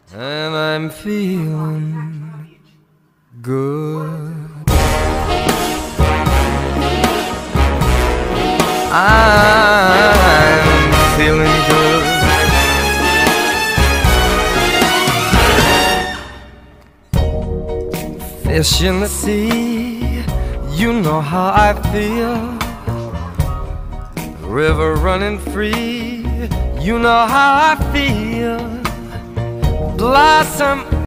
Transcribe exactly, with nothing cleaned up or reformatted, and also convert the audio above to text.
and I'm feeling good. I'm feeling good. Fish in the sea, you know how I feel. River running free, you know how I feel. Blossom